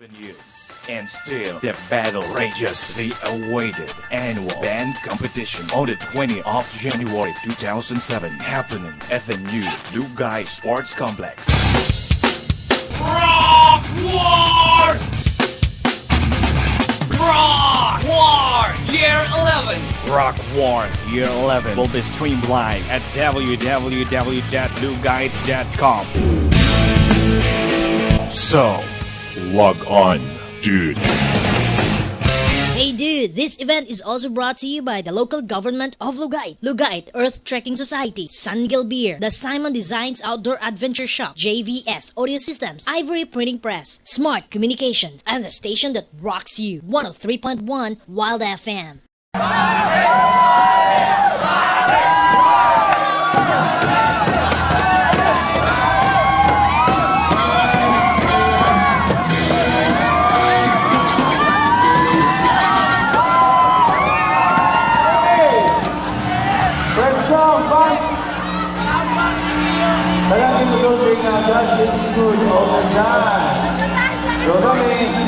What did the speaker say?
7 years, and still the battle rages. The awaited annual band competition on the 20th of January 2007, happening at the new Lugay Sports Complex. Rock Wars! Rock Wars Year 11! Rock Wars Year 11 will be streamed live at www.lugay.com. So, log on, dude. Hey dude, this event is also brought to you by the local government of Lugay, Lugay Earth Trekking Society, Sungil Beer, the Simon Designs Outdoor Adventure Shop, JVS Audio Systems, Ivory Printing Press, Smart Communications, and the station that rocks you, 103.1 Wild FM. Talagang masulting agad, it's good, o dyan. Pero kami,